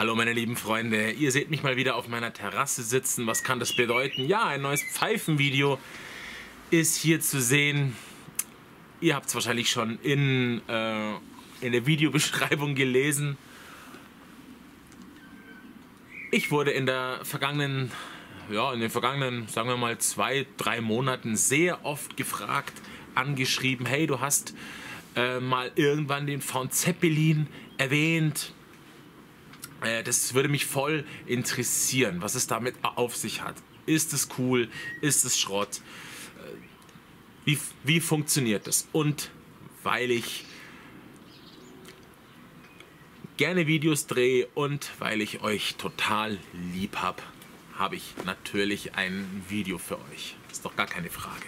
Hallo meine lieben Freunde, ihr seht mich mal wieder auf meiner Terrasse sitzen. Was kann das bedeuten? Ja, ein neues Pfeifenvideo ist hier zu sehen. Ihr habt es wahrscheinlich schon in der Videobeschreibung gelesen. Ich wurde in den vergangenen, sagen wir mal 2-3 Monaten sehr oft gefragt, angeschrieben, hey, du hast mal irgendwann den Found Zeppelin erwähnt. Das würde mich voll interessieren, was es damit auf sich hat. Ist es cool? Ist es Schrott? Wie funktioniert das? Und weil ich gerne Videos drehe und weil ich euch total lieb habe, habe ich natürlich ein Video für euch. Ist doch gar keine Frage.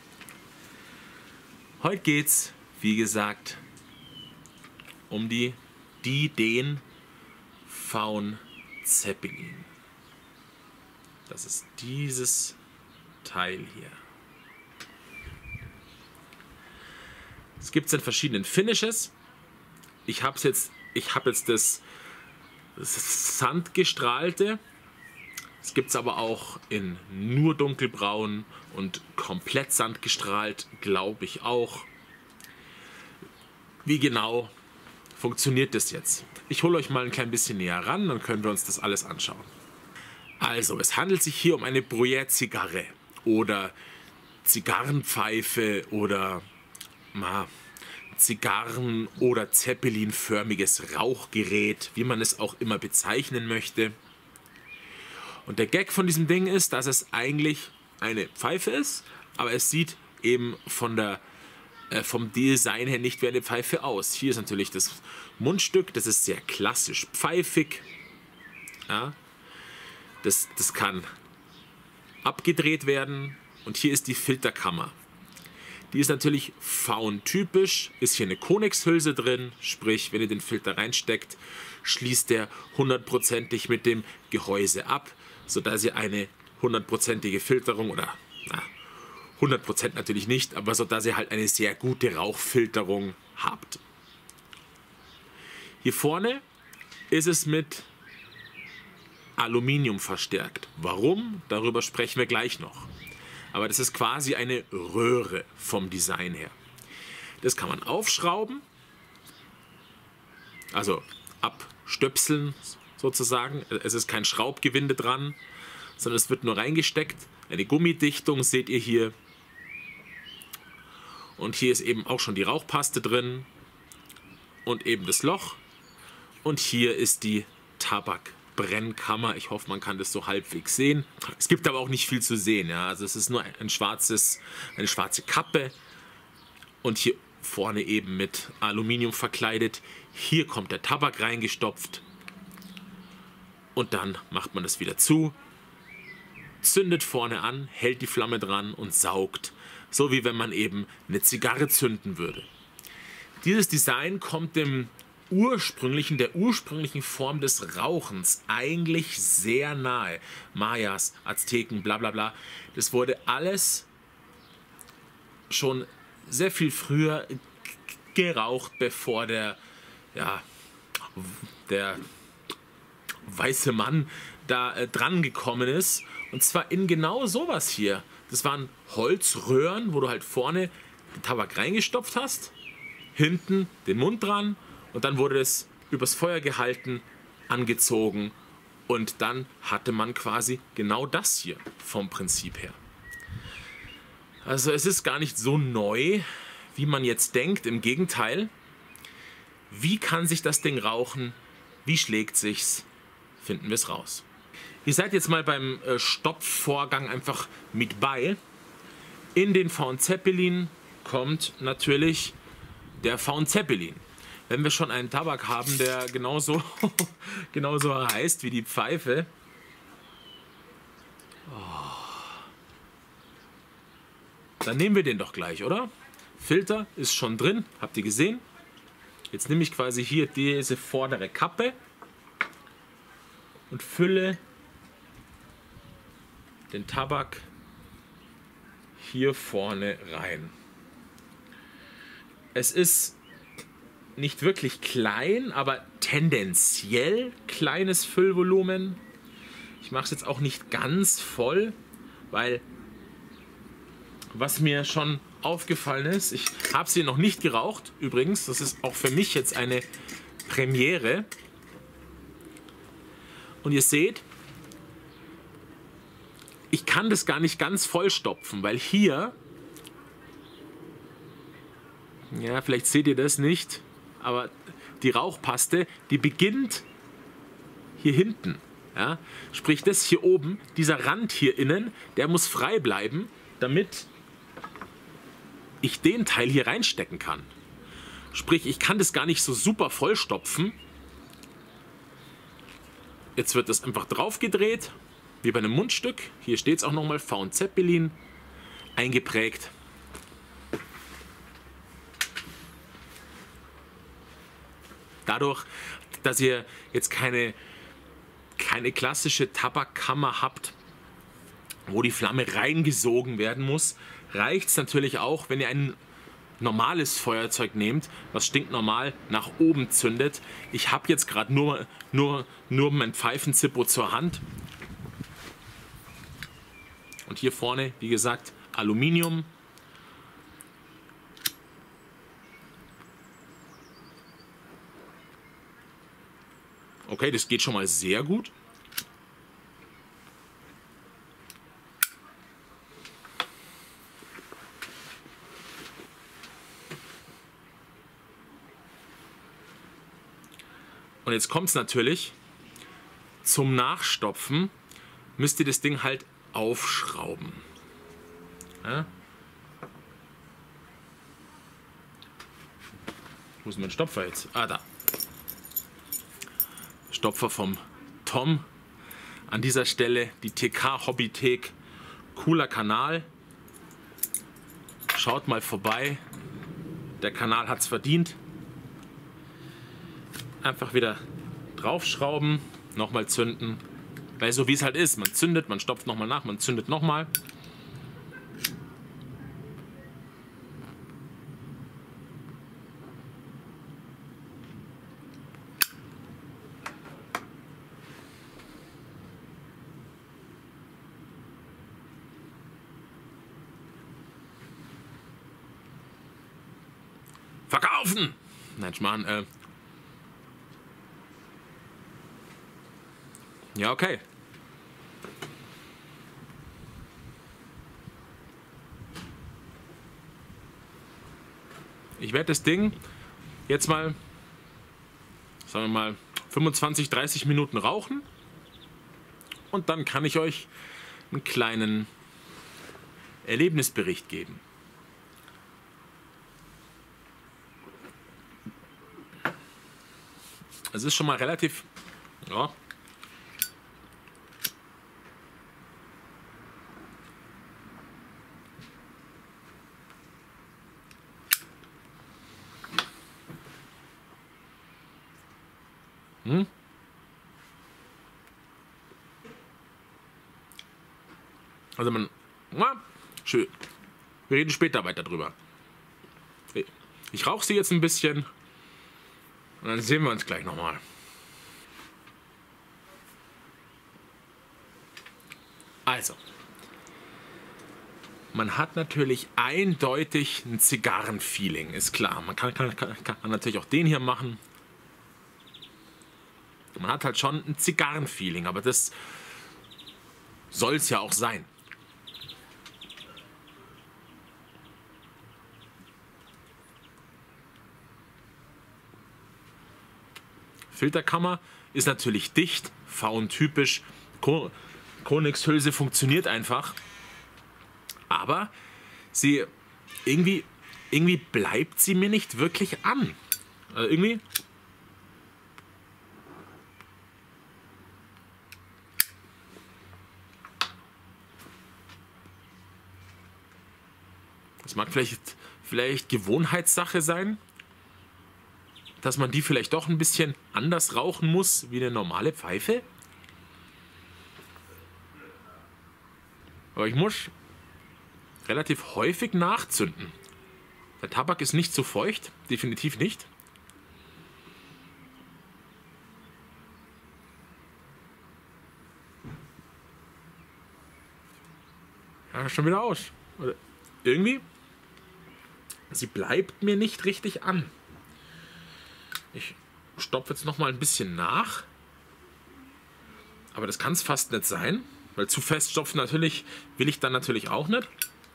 Heute geht's, wie gesagt, um den Found Zeppelin. Das ist dieses Teil hier. Es gibt es in verschiedenen Finishes. Ich habe jetzt das Sandgestrahlte. Es gibt es aber auch in nur dunkelbraun und komplett sandgestrahlt, glaube ich auch. Wie genau funktioniert das jetzt? Ich hole euch mal ein klein bisschen näher ran, dann können wir uns das alles anschauen. Also, es handelt sich hier um eine Bruyère-Zigarre oder Zigarrenpfeife oder Zigarren- oder Zeppelin-förmiges Rauchgerät, wie man es auch immer bezeichnen möchte. Und der Gag von diesem Ding ist, dass es eigentlich eine Pfeife ist, aber es sieht eben vom Design her nicht wie eine Pfeife aus. Hier ist natürlich das Mundstück, das ist sehr klassisch pfeifig. Ja, das kann abgedreht werden und hier ist die Filterkammer. Die ist natürlich Found-typisch, ist hier eine Konexhülse drin, sprich, wenn ihr den Filter reinsteckt, schließt der hundertprozentig mit dem Gehäuse ab, sodass ihr eine hundertprozentige Filterung oder 100% natürlich nicht, aber so dass ihr halt eine sehr gute Rauchfilterung habt. Hier vorne ist es mit Aluminium verstärkt. Warum? Darüber sprechen wir gleich noch. Aber das ist quasi eine Röhre vom Design her. Das kann man aufschrauben, also abstöpseln sozusagen. Es ist kein Schraubgewinde dran, sondern es wird nur reingesteckt. Eine Gummidichtung seht ihr hier. Und hier ist eben auch schon die Rauchpaste drin und eben das Loch. Und hier ist die Tabakbrennkammer. Ich hoffe, man kann das so halbwegs sehen. Es gibt aber auch nicht viel zu sehen. Ja? Also es ist nur eine schwarze Kappe und hier vorne eben mit Aluminium verkleidet. Hier kommt der Tabak reingestopft und dann macht man das wieder zu, zündet vorne an, hält die Flamme dran und saugt. So wie wenn man eben eine Zigarre zünden würde. Dieses Design kommt der ursprünglichen Form des Rauchens eigentlich sehr nahe. Mayas, Azteken, bla bla bla. Das wurde alles schon sehr viel früher geraucht, bevor der weiße Mann da dran gekommen ist. Und zwar in genau sowas hier. Das waren Holzröhren, wo du halt vorne den Tabak reingestopft hast, hinten den Mund dran und dann wurde es übers Feuer gehalten, angezogen und dann hatte man quasi genau das hier vom Prinzip her. Also es ist gar nicht so neu, wie man jetzt denkt, im Gegenteil. Wie kann sich das Ding rauchen? Wie schlägt sich's? Finden wir es raus. Ihr seid jetzt mal beim Stopfvorgang einfach mit bei. In den Found Zeppelin kommt natürlich der Found Zeppelin. Wenn wir schon einen Tabak haben, der genauso heißt wie die Pfeife. Dann nehmen wir den doch gleich, oder? Filter ist schon drin, habt ihr gesehen? Jetzt nehme ich quasi hier diese vordere Kappe und fülle den Tabak hier vorne rein. Es ist nicht wirklich klein, aber tendenziell kleines Füllvolumen. Ich mache es jetzt auch nicht ganz voll, weil was mir schon aufgefallen ist, ich habe sie noch nicht geraucht, übrigens, das ist auch für mich jetzt eine Premiere. Und ihr seht, ich kann das gar nicht ganz vollstopfen, weil hier, ja, vielleicht seht ihr das nicht, aber die Rauchpaste, die beginnt hier hinten. Ja? Sprich, das hier oben, dieser Rand hier innen, der muss frei bleiben, damit ich den Teil hier reinstecken kann. Sprich, ich kann das gar nicht so super vollstopfen. Jetzt wird das einfach drauf gedreht, wie bei einem Mundstück. Hier steht es auch nochmal, V & Zeppelin, eingeprägt. Dadurch, dass ihr jetzt keine klassische Tabakkammer habt, wo die Flamme reingesogen werden muss, reicht es natürlich auch, wenn ihr ein normales Feuerzeug nehmt, was stinknormal nach oben zündet. Ich habe jetzt gerade nur mein Pfeifenzippo zur Hand. Und hier vorne, wie gesagt, Aluminium. Okay, das geht schon mal sehr gut. Und jetzt kommt es natürlich, zum Nachstopfen müsst ihr das Ding halt aufschrauben. Ja? Wo ist mein Stopfer jetzt? Ah, da. Stopfer vom Tom. An dieser Stelle die TK Hobbythek. Cooler Kanal. Schaut mal vorbei. Der Kanal hat's verdient. Einfach wieder draufschrauben, nochmal zünden. Weil so wie es halt ist, man zündet, man stopft nochmal nach, man zündet nochmal. Verkaufen! Nein, Schmarrn, ja, okay. Ich werde das Ding jetzt mal, sagen wir mal, 25, 30 Minuten rauchen. Und dann kann ich euch einen kleinen Erlebnisbericht geben. Es ist schon mal relativ, ja, also man, na, schön. Wir reden später weiter drüber. Ich rauche sie jetzt ein bisschen und dann sehen wir uns gleich nochmal. Also, man hat natürlich eindeutig ein Zigarrenfeeling, ist klar. Man kann natürlich auch den hier machen. Man hat halt schon ein Zigarrenfeeling, aber das soll es ja auch sein. Filterkammer ist natürlich dicht, V&typisch. Koenigs-Hülse funktioniert einfach. Aber sie irgendwie bleibt sie mir nicht wirklich an. Also irgendwie. Das mag vielleicht Gewohnheitssache sein, dass man die vielleicht doch ein bisschen anders rauchen muss wie eine normale Pfeife. Aber ich muss relativ häufig nachzünden. Der Tabak ist nicht zu feucht, definitiv nicht. Ja, schon wieder aus. Oder irgendwie, sie bleibt mir nicht richtig an. Ich stopfe jetzt noch mal ein bisschen nach. Aber das kann es fast nicht sein. Weil zu fest stopfen natürlich will ich dann natürlich auch nicht.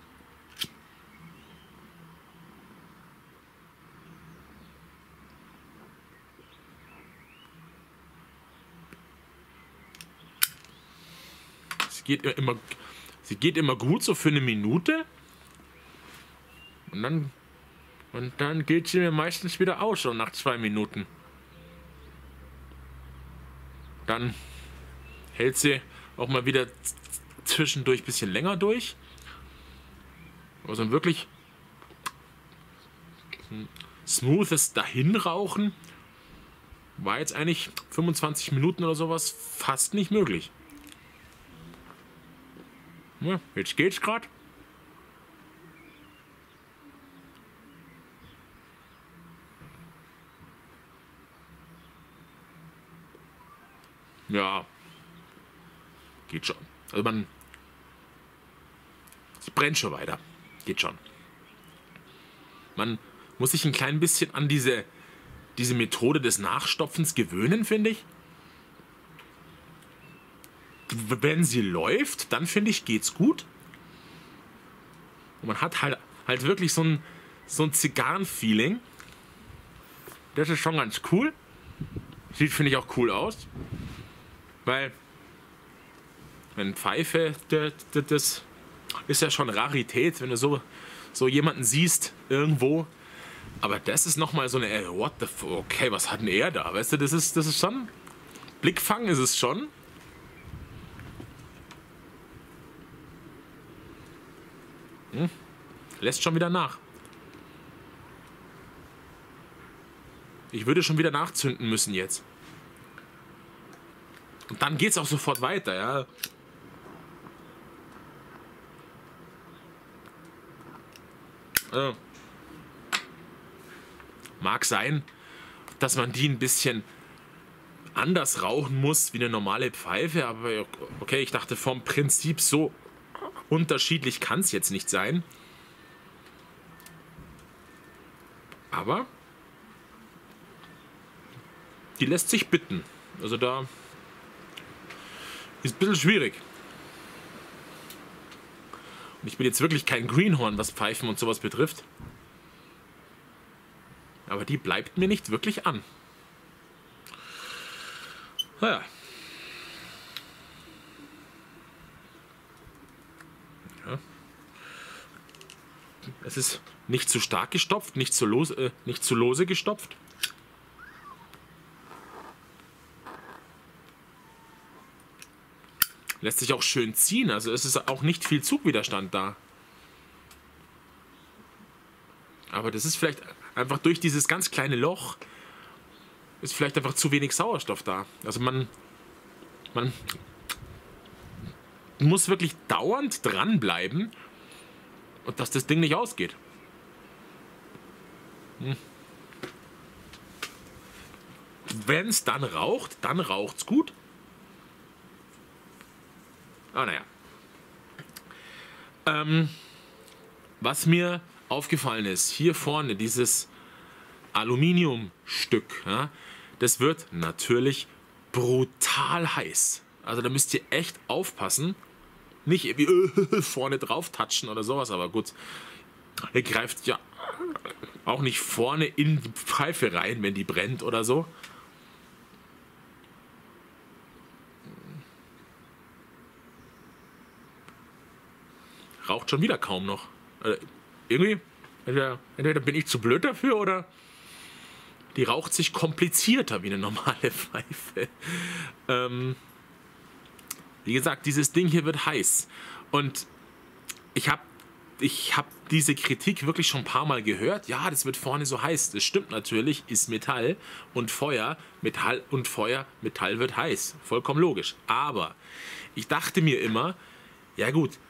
Sie geht immer gut, so für eine Minute. Und dann geht sie mir meistens wieder aus, so nach 2 Minuten. Dann hält sie auch mal wieder zwischendurch ein bisschen länger durch. Also ein wirklich smoothes Dahinrauchen war jetzt eigentlich 25 Minuten oder sowas fast nicht möglich. Ja, jetzt geht's gerade. Ja, geht schon. Also sie brennt schon weiter. Geht schon. Man muss sich ein klein bisschen an diese Methode des Nachstopfens gewöhnen, finde ich. Wenn sie läuft, dann finde ich, geht's gut. Und man hat halt wirklich so ein Zigarren-Feeling. Das ist schon ganz cool. Sieht, finde ich, auch cool aus. Weil, wenn Pfeife, das ist ja schon Rarität, wenn du so jemanden siehst irgendwo. Aber das ist nochmal so eine, what the fuck, okay, was hat denn er da? Weißt du, das ist schon, Blickfang ist es schon. Lässt schon wieder nach. Ich würde schon wieder nachzünden müssen jetzt. Und dann geht's auch sofort weiter, ja. Mag sein, dass man die ein bisschen anders rauchen muss wie eine normale Pfeife, aber okay, ich dachte vom Prinzip so unterschiedlich kann es jetzt nicht sein. Aber die lässt sich bitten. Also da ist ein bisschen schwierig. Und ich bin jetzt wirklich kein Greenhorn, was Pfeifen und sowas betrifft. Aber die bleibt mir nicht wirklich an. Naja. Ja. Es ist nicht zu stark gestopft, nicht zu lose gestopft. Lässt sich auch schön ziehen, also es ist auch nicht viel Zugwiderstand da. Aber das ist vielleicht einfach durch dieses ganz kleine Loch ist vielleicht einfach zu wenig Sauerstoff da. Also man muss wirklich dauernd dranbleiben und dass das Ding nicht ausgeht. Wenn es dann raucht's gut. Ah, naja. Was mir aufgefallen ist, hier vorne dieses Aluminiumstück, ja, das wird natürlich brutal heiß. Also da müsst ihr echt aufpassen. Nicht irgendwie vorne drauf touchen oder sowas, aber gut. Ihr greift ja auch nicht vorne in die Pfeife rein, wenn die brennt oder so. Raucht schon wieder kaum noch. Irgendwie, entweder bin ich zu blöd dafür oder die raucht sich komplizierter wie eine normale Pfeife. Wie gesagt, dieses Ding hier wird heiß. Und ich hab diese Kritik wirklich schon ein paar Mal gehört. Ja, das wird vorne so heiß. Das stimmt natürlich, ist Metall und Feuer. Metall und Feuer, Metall wird heiß. Vollkommen logisch. Aber ich dachte mir immer, ja gut,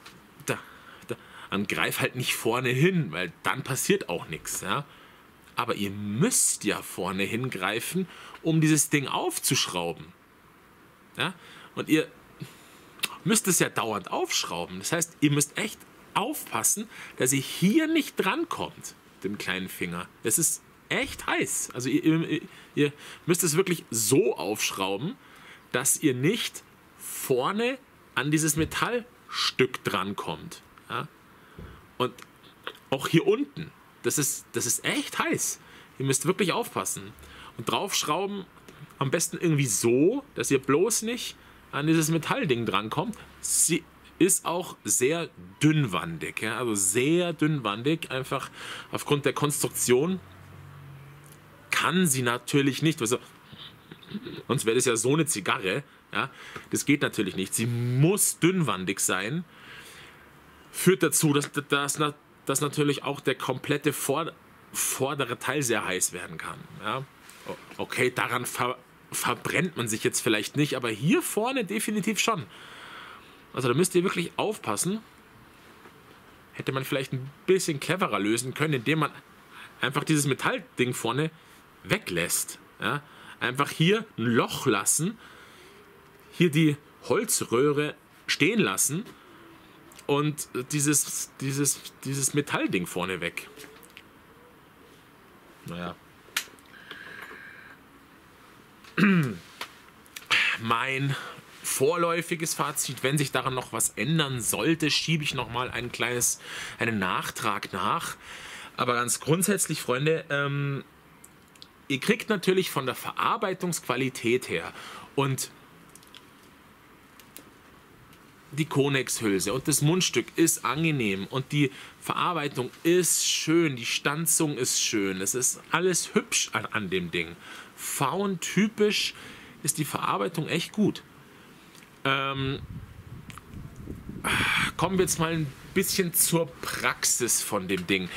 dann greif halt nicht vorne hin, weil dann passiert auch nichts. Ja? Aber ihr müsst ja vorne hingreifen, um dieses Ding aufzuschrauben. Ja? Und ihr müsst es ja dauernd aufschrauben. Das heißt, ihr müsst echt aufpassen, dass ihr hier nicht drankommt, dem kleinen Finger. Das ist echt heiß. Also ihr müsst es wirklich so aufschrauben, dass ihr nicht vorne an dieses Metallstück drankommt. Ja? Und auch hier unten, das ist echt heiß. Ihr müsst wirklich aufpassen. Und draufschrauben am besten irgendwie so, dass ihr bloß nicht an dieses Metallding drankommt. Sie ist auch sehr dünnwandig. Ja? Also sehr dünnwandig. Einfach aufgrund der Konstruktion kann sie natürlich nicht. Also, sonst wäre das ja so eine Zigarre. Ja? Das geht natürlich nicht. Sie muss dünnwandig sein. Führt dazu, dass natürlich auch der komplette vordere Teil sehr heiß werden kann. Ja? Okay, daran verbrennt man sich jetzt vielleicht nicht, aber hier vorne definitiv schon. Also da müsst ihr wirklich aufpassen. Hätte man vielleicht ein bisschen cleverer lösen können, indem man einfach dieses Metallding vorne weglässt. Ja? Einfach hier ein Loch lassen, hier die Holzröhre stehen lassen und dieses Metallding vorne weg. Naja. Mein vorläufiges Fazit, wenn sich daran noch was ändern sollte, schiebe ich nochmal einen Nachtrag nach. Aber ganz grundsätzlich, Freunde, ihr kriegt natürlich von der Verarbeitungsqualität her und die Konex-Hülse und das Mundstück ist angenehm und die Verarbeitung ist schön, die Stanzung ist schön, es ist alles hübsch an dem Ding. Faun-typisch ist die Verarbeitung echt gut. Kommen wir jetzt mal ein bisschen zur Praxis von dem Ding.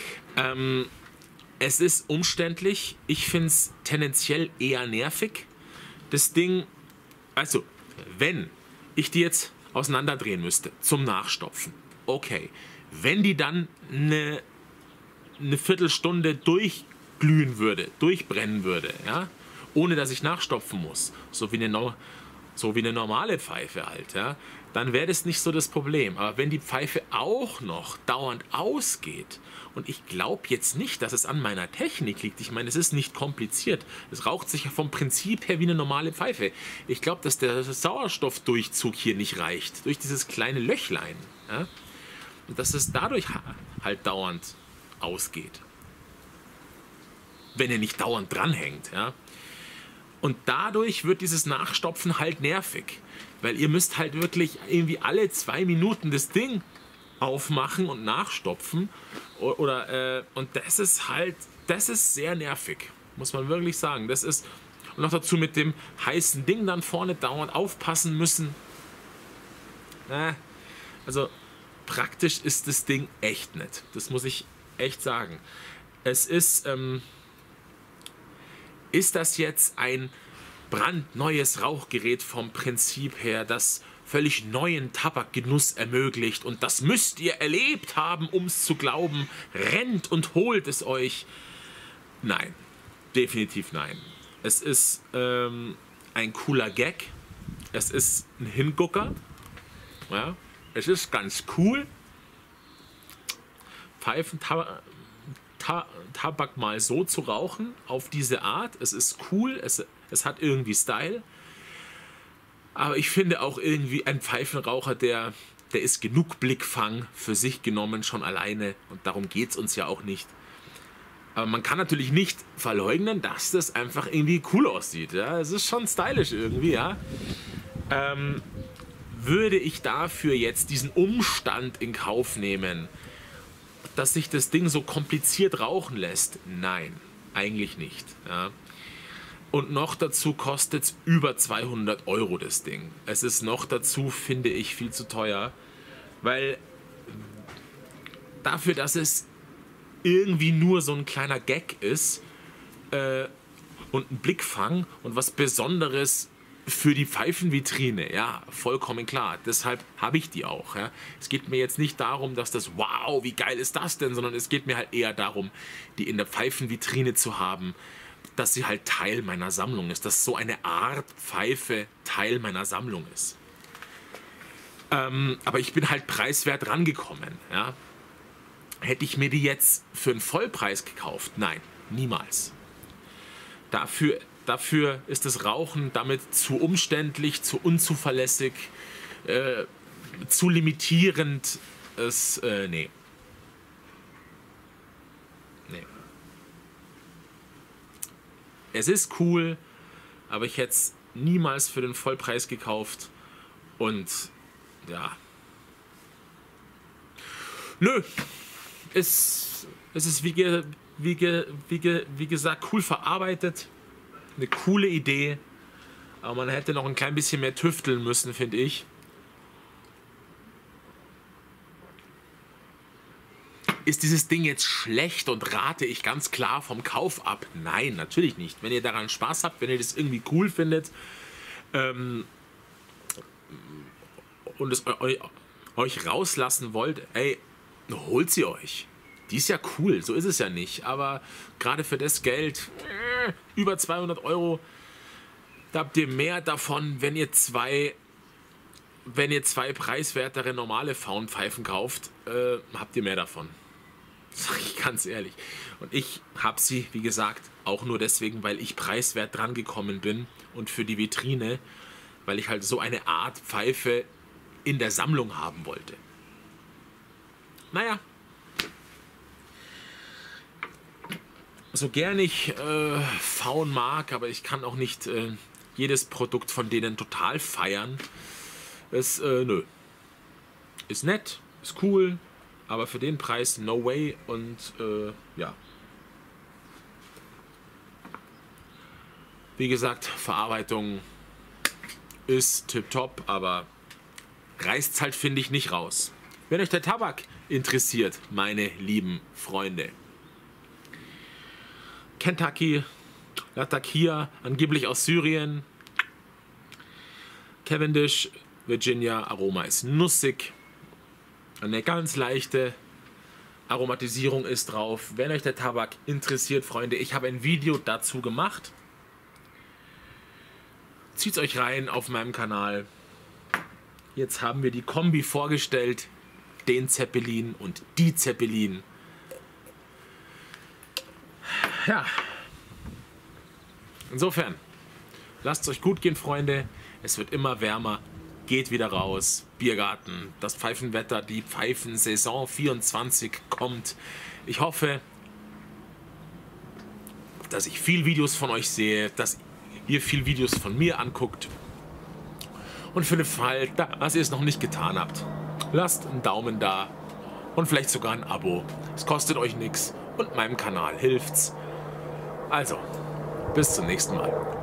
Es ist umständlich, ich finde es tendenziell eher nervig. Das Ding, also wenn ich die jetzt auseinanderdrehen müsste zum Nachstopfen, okay. Wenn die dann eine Viertelstunde durchglühen würde, durchbrennen würde, ja, ohne dass ich nachstopfen muss, so wie eine normale Pfeife halt, ja, dann wäre das nicht so das Problem. Aber wenn die Pfeife auch noch dauernd ausgeht, und ich glaube jetzt nicht, dass es an meiner Technik liegt, ich meine, es ist nicht kompliziert, es raucht sich ja vom Prinzip her wie eine normale Pfeife. Ich glaube, dass der Sauerstoffdurchzug hier nicht reicht, durch dieses kleine Löchlein, ja, und dass es dadurch halt dauernd ausgeht. Wenn er nicht dauernd dranhängt, ja. Und dadurch wird dieses Nachstopfen halt nervig, weil ihr müsst halt wirklich irgendwie alle 2 Minuten das Ding aufmachen und nachstopfen und das ist sehr nervig, muss man wirklich sagen. Das ist, und noch dazu mit dem heißen Ding dann vorne dauernd aufpassen müssen. Also praktisch ist das Ding echt nett, das muss ich echt sagen. Es ist das jetzt ein brandneues Rauchgerät vom Prinzip her, das völlig neuen Tabakgenuss ermöglicht und das müsst ihr erlebt haben, um es zu glauben, rennt und holt es euch. Nein, definitiv nein. Es ist ein cooler Gag, es ist ein Hingucker, ja? Es ist ganz cool, Tabak mal so zu rauchen, auf diese Art. Es ist cool, es hat irgendwie Style. Aber ich finde auch irgendwie ein Pfeifenraucher, der ist genug Blickfang für sich genommen, schon alleine. Und darum geht es uns ja auch nicht. Aber man kann natürlich nicht verleugnen, dass das einfach irgendwie cool aussieht. Ja? Es ist schon stylisch irgendwie, ja. Würde ich dafür jetzt diesen Umstand in Kauf nehmen, dass sich das Ding so kompliziert rauchen lässt? Nein, eigentlich nicht. Ja. Und noch dazu kostet es über 200 Euro das Ding. Es ist noch dazu, finde ich, viel zu teuer, weil dafür, dass es irgendwie nur so ein kleiner Gag ist und ein Blickfang und was Besonderes für die Pfeifenvitrine, ja, vollkommen klar. Deshalb habe ich die auch. Ja. Es geht mir jetzt nicht darum, dass das, wow, wie geil ist das denn, sondern es geht mir halt eher darum, die in der Pfeifenvitrine zu haben, dass sie halt Teil meiner Sammlung ist, dass so eine Art Pfeife Teil meiner Sammlung ist. Aber ich bin halt preiswert rangekommen. Ja? Hätte ich mir die jetzt für einen Vollpreis gekauft? Nein, niemals. Dafür ist das Rauchen damit zu umständlich, zu unzuverlässig, zu limitierend. Nee. Nee. Es ist cool, aber ich hätte es niemals für den Vollpreis gekauft. Und ja. Nö. Es ist wie gesagt cool verarbeitet. Eine coole Idee. Aber man hätte noch ein klein bisschen mehr tüfteln müssen, finde ich. Ist dieses Ding jetzt schlecht und rate ich ganz klar vom Kauf ab? Nein, natürlich nicht. Wenn ihr daran Spaß habt, wenn ihr das irgendwie cool findet und es euch rauslassen wollt, ey, holt sie euch. Die ist ja cool, so ist es ja nicht. Aber gerade für das Geld, über 200 €, da habt ihr mehr davon, wenn ihr zwei preiswertere normale Faunpfeifen kauft, habt ihr mehr davon. Sag ich ganz ehrlich. Und ich habe sie, wie gesagt, auch nur deswegen, weil ich preiswert dran gekommen bin und für die Vitrine, weil ich halt so eine Art Pfeife in der Sammlung haben wollte. Naja. So gern ich Faun mag, aber ich kann auch nicht jedes Produkt von denen total feiern. Nö. Ist nett, ist cool, aber für den Preis no way und ja. Wie gesagt, Verarbeitung ist tipptopp, aber reißt halt, finde ich, nicht raus. Wenn euch der Tabak interessiert, meine lieben Freunde. Kentucky, Latakia, angeblich aus Syrien. Cavendish, Virginia, Aroma ist nussig. Eine ganz leichte Aromatisierung ist drauf. Wenn euch der Tabak interessiert, Freunde, ich habe ein Video dazu gemacht. Zieht euch rein auf meinem Kanal. Jetzt haben wir die Kombi vorgestellt. Den Zeppelin und die Zeppelin. Ja. Insofern, lasst es euch gut gehen, Freunde. Es wird immer wärmer. Geht wieder raus. Biergarten, das Pfeifenwetter, die Pfeifensaison 24 kommt. Ich hoffe, dass ich viel Videos von euch sehe, dass ihr viel Videos von mir anguckt. Und für den Fall, dass ihr es noch nicht getan habt, lasst einen Daumen da und vielleicht sogar ein Abo. Es kostet euch nichts und meinem Kanal hilft's. Also, bis zum nächsten Mal.